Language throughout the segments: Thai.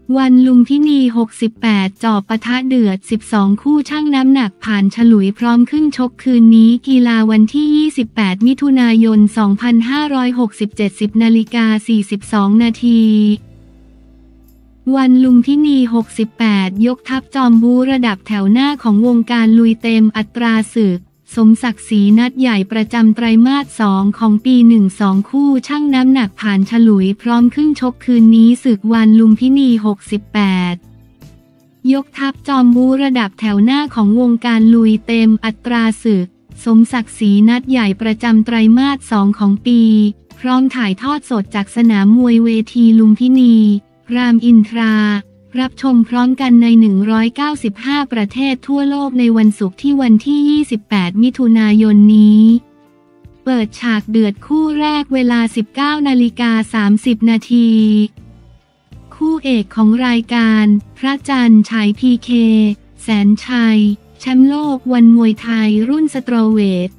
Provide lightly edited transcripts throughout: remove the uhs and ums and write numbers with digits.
วันลุมพินี 68 จ่อปะทะเดือด 12 คู่ชั่งน้ำหนักผ่านฉลุยพร้อมขึ้นชกคืนนี้กีฬาวันที่ 28 มิถุนายน 2567 10:42 นาทีวันลุมพินี 68 ยกทัพจอมบูระดับแถวหน้าของวงการลุยเต็มอัตราศึกสมศักดิ์ศรีนัดใหญ่ประจำไตรมาส 2 ของปี 12 คู่ชั่งน้ำหนักผ่านฉลุยพร้อมขึ้นชกคืนนี้ศึกวันลุมพินี 68 ยกทัพจอมบูระดับแถวหน้าของวงการลุยเต็มอัตราศึกสมศักดิ์ศรีนัดใหญ่ประจำไตรมาส 2 ของปีพร้อมถ่ายทอดสดจากสนามมวยเวทีลุมพินีรามอินทรารับชมพร้อมกันใน195ประเทศทั่วโลกในวันศุกร์ที่วันที่ 28 มิถุนายนนี้เปิดฉากเดือดคู่แรกเวลา 19:30 นาทีคู่เอกของรายการพระจันทร์ฉายพีเคแสนชัยแชมป์โลกวันมวยไทยรุ่นสตรอเวท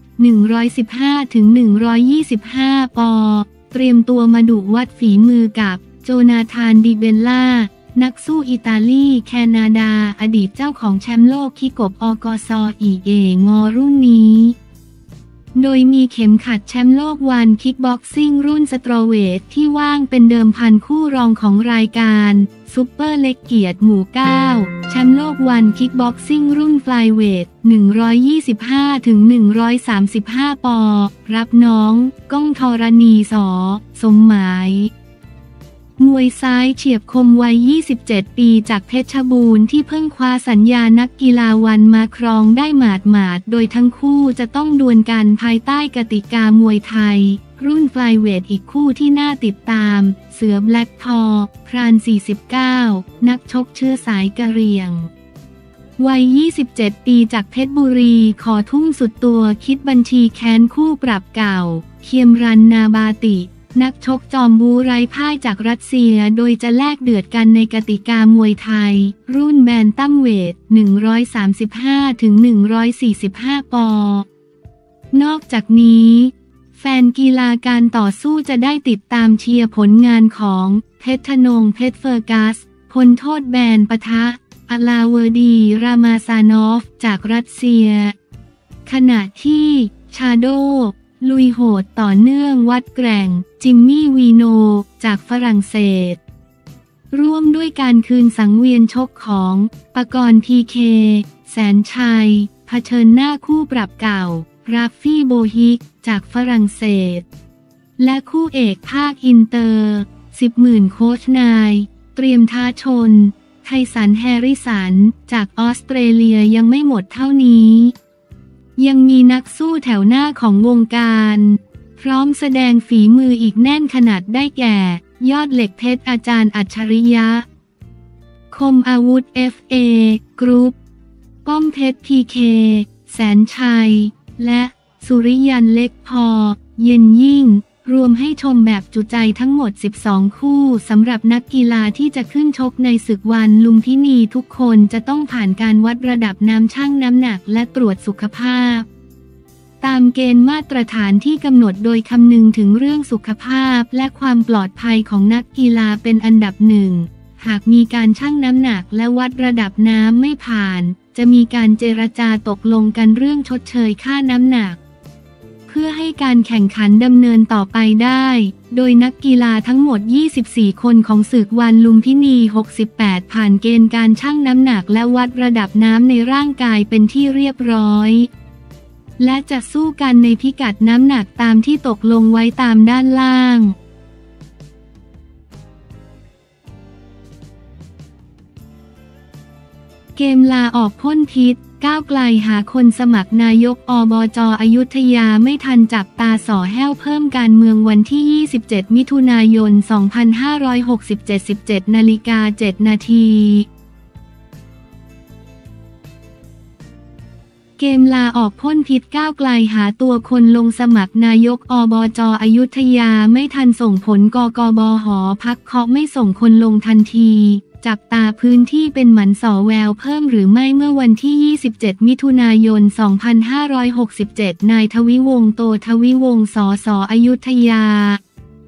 115-125 ปอนด์เตรียมตัวมาดุวัดฝีมือกับโจนาธานดิเบลล่านักสู้อิตาลีแคนาดาอดีตเจ้าของแชมป์โลกคิกบอกซอีเองอรุ่นนี้โดยมีเข็มขัดแชมป์โลกวันคิกบ็อกซิ่งรุ่นสตรอเวทที่ว่างเป็นเดิมพันคู่รองของรายการซุปเปอร์เล็กเกียรติหมู่ 9แชมป์โลกวันคิกบ็อกซิ่งรุ่นไฟล์เวท 125-135 ปอนด์รับน้องก้องธรณีสมหมายมวยซ้ายเฉียบคมวัย 27 ปีจากเพชรบูรณ์ที่เพิ่งคว้าสัญญานักกีฬาวันมาครองได้หมาดโดยทั้งคู่จะต้องดวลกันภายใต้กติกามวยไทยรุ่นไฟล์เวทอีกคู่ที่น่าติดตามเสือแบล็กทอพราน 49 นักชกเชื้อสายกะเหรี่ยงวัย 27 ปีจากเพชรบุรีขอทุ่มสุดตัวคิดบัญชีแค้นคู่ปรับเก่าเคียมรันนาบาตินักชกจอมบูไร้พ่ายจากรัสเซียโดยจะแลกเดือดกันในกติกามวยไทยรุ่นแบนตัมเวท 135-145 ปอนด์นอกจากนี้แฟนกีฬาการต่อสู้จะได้ติดตามเชียร์ผลงานของเพชรธนงเพชรเฟอร์กัสพ้นโทษแบนปะทะอลาเวดีรามาซานอฟจากรัสเซียขณะที่ชาโดลุยโหดต่อเนื่องวัดแกร่งจิมมี่วีโนจากฝรั่งเศสร่วมด้วยการคืนสังเวียนชกของปกรณ์พีเคแสนชัยเผชิญหน้าคู่ปรับเก่าราฟฟี่โบฮิกจากฝรั่งเศสและคู่เอกภาคอินเตอร์10,000โค้ชนายเตรียมท้าชนไทสันแฮริสันจากออสเตรเลียยังไม่หมดเท่านี้ยังมีนักสู้แถวหน้าของวงการพร้อมแสดงฝีมืออีกแน่นขนาดได้แก่ยอดเหล็กเพชรอาจารย์อัจฉริยะคมอาวุธ FA กรุ๊ปป้อมเพชร PK แสนชัยและสุริยันเล็กพอเย็นยิ่งรวมให้ชมแบบจุใจทั้งหมด12คู่สำหรับนักกีฬาที่จะขึ้นชกในศึกวันลุมพินีทุกคนจะต้องผ่านการวัดระดับน้ำชั่งน้ำหนักและตรวจสุขภาพตามเกณฑ์มาตรฐานที่กำหนดโดยคำนึงถึงเรื่องสุขภาพและความปลอดภัยของนักกีฬาเป็นอันดับหนึ่งหากมีการชั่งน้ำหนักและวัดระดับน้ำไม่ผ่านจะมีการเจรจาตกลงกันเรื่องชดเชยค่าน้ำหนักเพื่อให้การแข่งขันดำเนินต่อไปได้โดยนักกีฬาทั้งหมด24คนของศึกวันลุมพินี 68ผ่านเกณฑ์การชั่งน้ำหนักและวัดระดับน้ำในร่างกายเป็นที่เรียบร้อยและจะสู้กันในพิกัดน้ำหนักตามที่ตกลงไว้ตามด้านล่างเกมลาออกพ่นพิษก้าวไกลหาคนสมัครนายกอบจ.อยุธยาไม่ทันจับตาส่อแห้วเพิ่มการเมืองวันที่ 27 มิถุนายน 2567 17:07 นาทีเกมลาออกพ่นพิษก้าวไกลหาตัวคนลงสมัครนายกอบจ.อยุธยาไม่ทันส่งผลกกบห.พักเคาะไม่ส่งคนลงทันทีจับตาพื้นที่เป็นหมันส่อแววเพิ่มหรือไม่เมื่อวันที่ 27 มิถุนายน 2567 นายทวิวงศ์โตทวิวงศ์สส.อยุธยา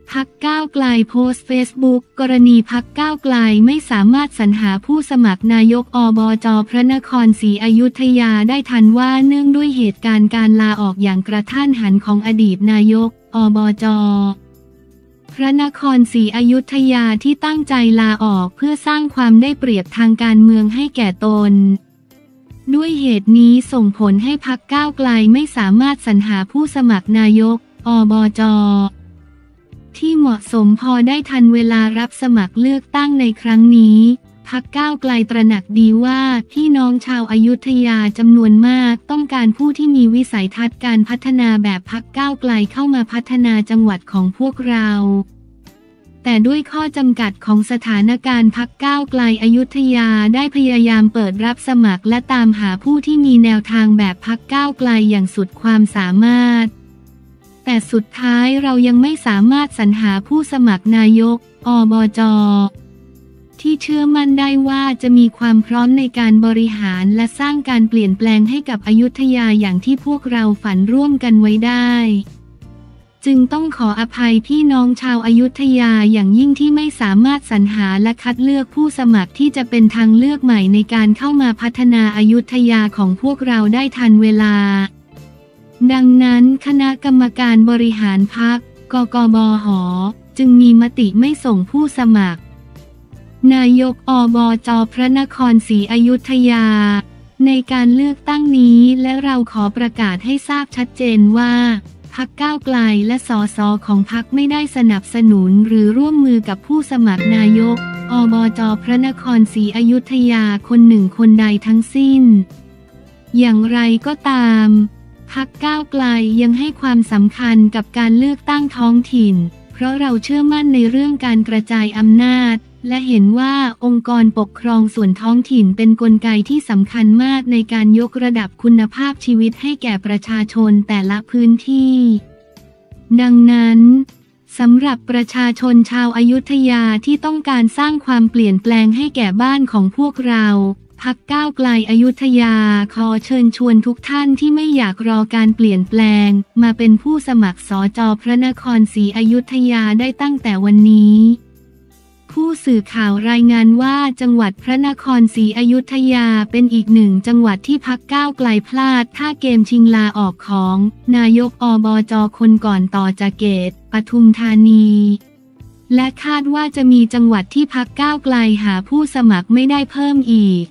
พรรคก้าวไกลโพสต์เฟซบุ๊กกรณีพรรคก้าวไกลไม่สามารถสรรหาผู้สมัครนายกอบจ.พระนครศรีอยุธยาได้ทันว่าเนื่องด้วยเหตุการณ์การลาออกอย่างกระทันหันของอดีตนายกอบจ.พระนครศรีอยุธยาที่ตั้งใจลาออกเพื่อสร้างความได้เปรียบทางการเมืองให้แก่ตนด้วยเหตุนี้ส่งผลให้พรรคก้าวไกลไม่สามารถสรรหาผู้สมัครนายกอบจ.ที่เหมาะสมพอได้ทันเวลารับสมัครเลือกตั้งในครั้งนี้พรรคก้าวไกลตระหนักดีว่าพี่น้องชาวอยุธยาจำนวนมากต้องการผู้ที่มีวิสัยทัศน์การพัฒนาแบบพรรคก้าวไกลเข้ามาพัฒนาจังหวัดของพวกเราแต่ด้วยข้อจำกัดของสถานการณ์พรรคก้าวไกลอยุธยาได้พยายามเปิดรับสมัครและตามหาผู้ที่มีแนวทางแบบพรรคก้าวไกลอย่างสุดความสามารถแต่สุดท้ายเรายังไม่สามารถสรรหาผู้สมัครนายกอบจ.ที่เชื่อมั่นได้ว่าจะมีความพร้อมในการบริหารและสร้างการเปลี่ยนแปลงให้กับอยุธยาอย่างที่พวกเราฝันร่วมกันไว้ได้จึงต้องขออภัยพี่น้องชาวอยุธยาอย่างยิ่งที่ไม่สามารถสรรหาและคัดเลือกผู้สมัครที่จะเป็นทางเลือกใหม่ในการเข้ามาพัฒนาอยุธยาของพวกเราได้ทันเวลาดังนั้นคณะกรรมการบริหารพรรคกกบห.จึงมีมติไม่ส่งผู้สมัครนายกอบจ.พระนครศรีอยุธยาในการเลือกตั้งนี้และเราขอประกาศให้ทราบชัดเจนว่าพรรคก้าวไกลและสสของพรรคไม่ได้สนับสนุนหรือร่วมมือกับผู้สมัครนายกอบจ.พระนครศรีอยุธยาคนหนึ่งคนใดทั้งสิ้นอย่างไรก็ตามพรรคก้าวไกลยังให้ความสำคัญกับการเลือกตั้งท้องถิ่นเพราะเราเชื่อมั่นในเรื่องการกระจายอำนาจและเห็นว่าองค์กรปกครองส่วนท้องถิ่นเป็นกลไกที่สำคัญมากในการยกระดับคุณภาพชีวิตให้แก่ประชาชนแต่ละพื้นที่ดังนั้นสำหรับประชาชนชาวอยุธยาที่ต้องการสร้างความเปลี่ยนแปลงให้แก่บ้านของพวกเราพรรคก้าวไกลอยุธยาขอเชิญชวนทุกท่านที่ไม่อยากรอการเปลี่ยนแปลงมาเป็นผู้สมัครสจ.พระนครศรีอยุธยาได้ตั้งแต่วันนี้ผู้สื่อข่าวรายงานว่าจังหวัดพระนครศรีอยุธยาเป็นอีกหนึ่งจังหวัดที่พรรคก้าวไกลพลาดท่าเกมชิงลาออกของนายกอบจ.คนก่อนต่อจากเกตปทุมธานีและคาดว่าจะมีจังหวัดที่พรรคก้าวไกลหาผู้สมัครไม่ได้เพิ่มอีก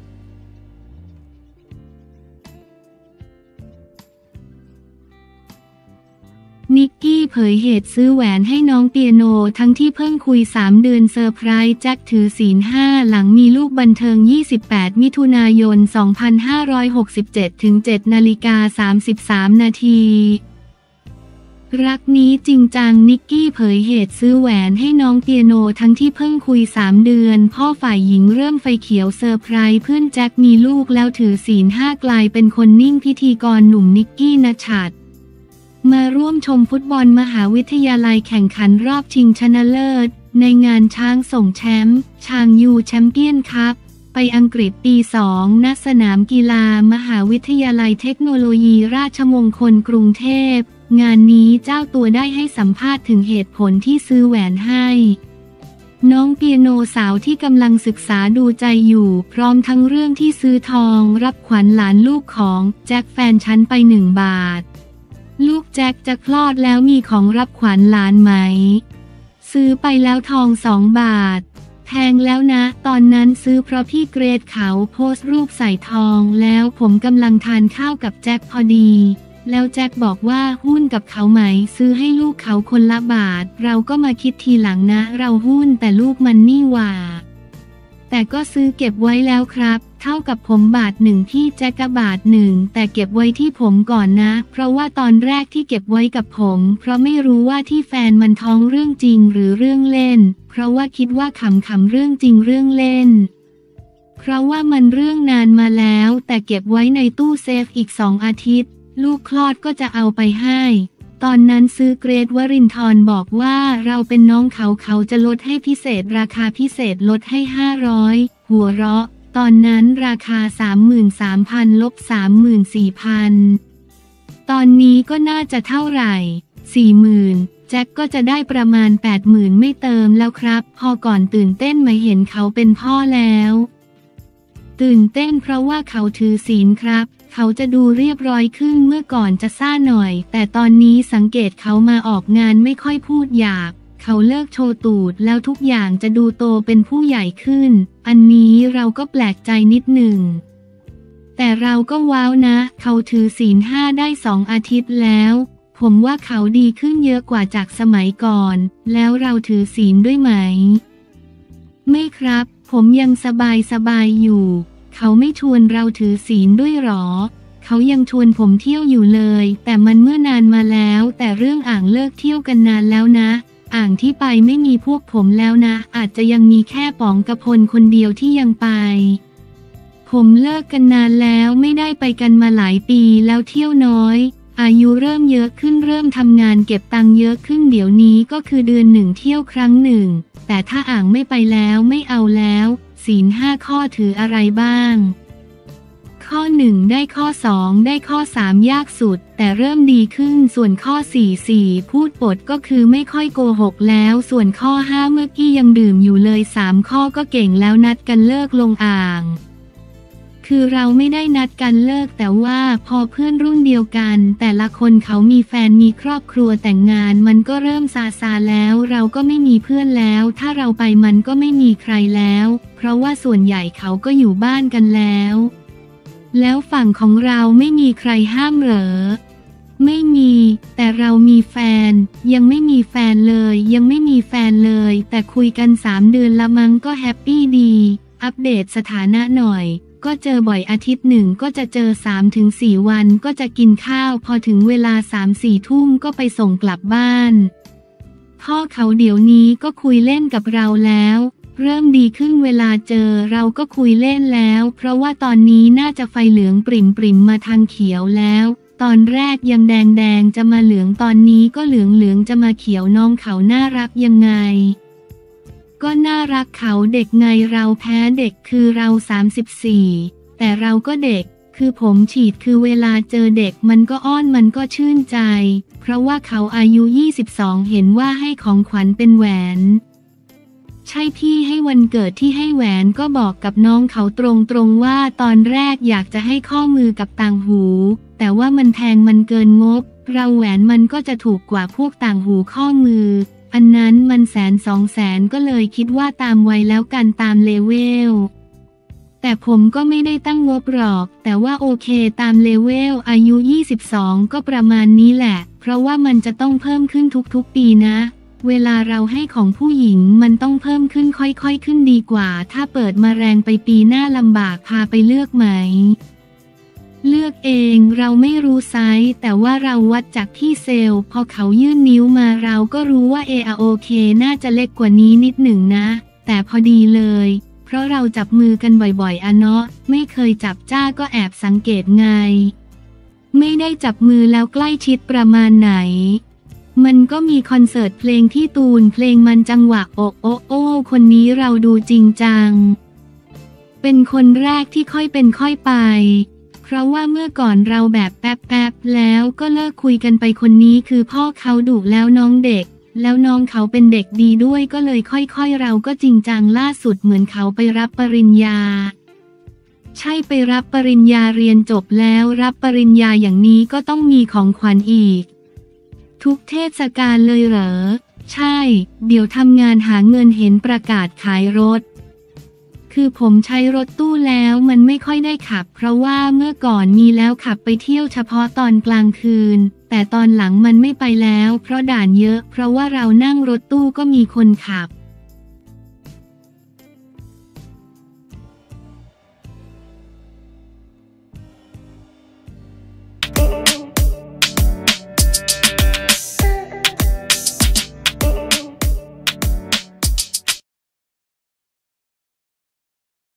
นิกกี้เผยเหตุซื้อแหวนให้น้องเปียโนทั้งที่เพิ่งคุย3 เดือนเซอร์ไพรส์แจ็คถือศีล 5หลังมีลูกบันเทิง28 มิถุนายน 2567 ถึง 7:33 นาทีรักนี้จริงจังนิกกี้เผยเหตุซื้อแหวนให้น้องเปียโนทั้งที่เพิ่งคุย3 เดือนพ่อฝ่ายหญิงเริ่มไฟเขียวเซอร์ไพรส์เพื่อนแจ็คมีลูกแล้วถือศีล 5กลายเป็นคนนิ่งพิธีกรหนุ่มนิกกี้ณชัดมาร่วมชมฟุตบอลมหาวิทยาลัยแข่งขันรอบชิงชนะเลิศในงานช้างส่งแชมป์ชางยูแชมเปี้ยนคัพไปอังกฤษปี 2ณสนามกีฬามหาวิทยาลัยเทคโนโลยีราชมงคลกรุงเทพงานนี้เจ้าตัวได้ให้สัมภาษณ์ถึงเหตุผลที่ซื้อแหวนให้น้องเปียโนสาวที่กำลังศึกษาดูใจอยู่พร้อมทั้งเรื่องที่ซื้อทองรับขวัญหลานลูกของแจ็คแฟนฉันไป1 บาทลูกแจ็คจะคลอดแล้วมีของรับขวัญหลานไหมซื้อไปแล้วทอง2 บาทแพงแล้วนะตอนนั้นซื้อเพราะพี่เกรดเขาโพสต์รูปใส่ทองแล้วผมกำลังทานข้าวกับแจ็คพอดีแล้วแจ็คบอกว่าหุ้นกับเขาไหมซื้อให้ลูกเขาคนละบาทเราก็มาคิดทีหลังนะเราหุ้นแต่ลูกมันนี่หว่าแต่ก็ซื้อเก็บไว้แล้วครับเท่ากับผม1 บาทพี่แจ็ค1 บาทแต่เก็บไว้ที่ผมก่อนนะเพราะว่าตอนแรกที่เก็บไว้กับผมเพราะไม่รู้ว่าที่แฟนมันท้องเรื่องจริงหรือเรื่องเล่นเพราะว่าคิดว่าขำๆเรื่องจริงเรื่องเล่นเพราะว่ามันเรื่องนานมาแล้วแต่เก็บไว้ในตู้เซฟอีก2 อาทิตย์ลูกคลอดก็จะเอาไปให้ตอนนั้นซื้อเกรดวรินทร์บอกว่าเราเป็นน้องเขาจะลดให้พิเศษราคาพิเศษลดให้500หัวเราะตอนนั้นราคา 33,000 ลบ 34,000 ตอนนี้ก็น่าจะเท่าไหร่ 40,000 แจ็คก็จะได้ประมาณ 80,000ไม่เติมแล้วครับพอก่อนตื่นเต้นมาเห็นเขาเป็นพ่อแล้วตื่นเต้นเพราะว่าเขาถือศีลครับเขาจะดูเรียบร้อยขึ้นเมื่อก่อนจะซ่าหน่อยแต่ตอนนี้สังเกตเขามาออกงานไม่ค่อยพูดหยาบเขาเลิกโชว์ตูดแล้วทุกอย่างจะดูโตเป็นผู้ใหญ่ขึ้นอันนี้เราก็แปลกใจนิดหนึ่งแต่เราก็ว้าวนะเขาถือศีล 5ได้2 อาทิตย์แล้วผมว่าเขาดีขึ้นเยอะกว่าจากสมัยก่อนแล้วเราถือศีลด้วยไหมไม่ครับผมยังสบายอยู่เขาไม่ชวนเราถือศีลด้วยหรอเขายังชวนผมเที่ยวอยู่เลยแต่มันเมื่อนานมาแล้วแต่เรื่องอ่างเลิกเที่ยวกันนานแล้วนะอ่างที่ไปไม่มีพวกผมแล้วนะอาจจะยังมีแค่ป๋องกระพลคนเดียวที่ยังไปผมเลิกกันนานแล้วไม่ได้ไปกันมาหลายปีแล้วเที่ยวน้อยอายุเริ่มเยอะขึ้นเริ่มทำงานเก็บตังค์เยอะขึ้นเดี๋ยวนี้ก็คือเดือน1เที่ยวครั้งหนึ่งแต่ถ้าอ่างไม่ไปแล้วไม่เอาแล้วศีล 5ข้อถืออะไรบ้างข้อ1ได้ข้อ2ได้ข้อ3ยากสุดแต่เริ่มดีขึ้นส่วนข้อ4พูดปดก็คือไม่ค่อยโกหกแล้วส่วนข้อ5เมื่อกี้ยังดื่มอยู่เลย3ข้อก็เก่งแล้วนัดกันเลิกลงอ่างคือเราไม่ได้นัดกันเลิกแต่ว่าพอเพื่อนรุ่นเดียวกันแต่ละคนเขามีแฟนมีครอบครัวแต่งงานมันก็เริ่มซาแล้วเราก็ไม่มีเพื่อนแล้วถ้าเราไปมันก็ไม่มีใครแล้วเพราะว่าส่วนใหญ่เขาก็อยู่บ้านกันแล้วฝั่งของเราไม่มีใครห้ามเหรอไม่มีแต่เรามีแฟนยังไม่มีแฟนเลยยังไม่มีแฟนเลยแต่คุยกัน3 เดือนละมั้งก็แฮปปี้ดีอัปเดตสถานะหน่อยก็เจอบ่อยอาทิตย์หนึ่งก็จะเจอ 3-4 วันก็จะกินข้าวพอถึงเวลา 3-4 ทุ่มก็ไปส่งกลับบ้านพ่อเขาเดี๋ยวนี้ก็คุยเล่นกับเราแล้วเริ่มดีขึ้นเวลาเจอเราก็คุยเล่นแล้วเพราะว่าตอนนี้น่าจะไฟเหลืองปริ่มมาทางเขียวแล้วตอนแรกยังแดงจะมาเหลืองตอนนี้ก็เหลืองจะมาเขียวน้องเขาน่ารักยังไงก็น่ารักเขาเด็กไงเราแพ้เด็กคือเรา34แต่เราก็เด็กคือผมฉีดคือเวลาเจอเด็กมันก็อ้อนมันก็ชื่นใจเพราะว่าเขาอายุ22เห็นว่าให้ของขวัญเป็นแหวนใช่พี่ให้วันเกิดที่ให้แหวนก็บอกกับน้องเขาตรงว่าตอนแรกอยากจะให้ข้อมือกับต่างหูแต่ว่ามันแพงมันเกินงบเราแหวนมันก็จะถูกกว่าพวกต่างหูข้อมืออันนั้นมัน100,000-200,000ก็เลยคิดว่าตามวัยแล้วกันตามเลเวลแต่ผมก็ไม่ได้ตั้งงบหรอกแต่ว่าโอเคตามเลเวลอายุ22ก็ประมาณนี้แหละเพราะว่ามันจะต้องเพิ่มขึ้นทุกๆปีนะเวลาเราให้ของผู้หญิงมันต้องเพิ่มขึ้นค่อยๆขึ้นดีกว่าถ้าเปิดมาแรงไปปีหน้าลำบากพาไปเลือกไหมเลือกเองเราไม่รู้ไซส์แต่ว่าเราวัดจากที่เซลล์พอเขายื่นนิ้วมาเราก็รู้ว่าโอเคน่าจะเล็กกว่านี้นิดหนึ่งนะแต่พอดีเลยเพราะเราจับมือกันบ่อยๆอะเนาะไม่เคยจับจ้าก็แอบสังเกตไงไม่ได้จับมือแล้วใกล้ชิดประมาณไหนมันก็มีคอนเสิร์ตเพลงที่ตูนเพลงมันจังหวะโอ้คนนี้เราดูจริงจังเป็นคนแรกที่ค่อยเป็นค่อยไปเพราะว่าเมื่อก่อนเราแบบแป๊บแล้วก็เลิกคุยกันไปคนนี้คือพ่อเขาดุแล้วน้องเด็กแล้วน้องเขาเป็นเด็กดีด้วยก็เลยค่อยๆเราก็จริงจังล่าสุดเหมือนเขาไปรับปริญญาใช่ไปรับปริญญาเรียนจบแล้วรับปริญญาอย่างนี้ก็ต้องมีของขวัญอีกทุกเทศกาลเลยเหรอใช่เดี๋ยวทำงานหาเงินเห็นประกาศขายรถคือผมใช้รถตู้แล้วมันไม่ค่อยได้ขับเพราะว่าเมื่อก่อนมีแล้วขับไปเที่ยวเฉพาะตอนกลางคืนแต่ตอนหลังมันไม่ไปแล้วเพราะด่านเยอะเพราะว่าเรานั่งรถตู้ก็มีคนขับ